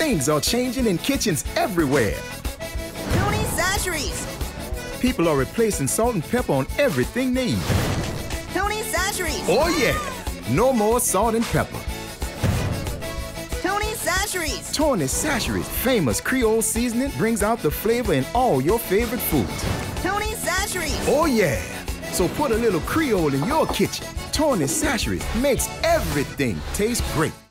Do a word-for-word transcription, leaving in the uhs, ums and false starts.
Things are changing in kitchens everywhere. Tony Chachere's. People are replacing salt and pepper on everything they eat. Tony Chachere's. Oh yeah, no more salt and pepper. Tony Chachere's. Tony Chachere's famous Creole seasoning brings out the flavor in all your favorite foods. Tony Chachere's. Oh yeah, so put a little Creole in your kitchen. Tony Chachere's makes everything taste great.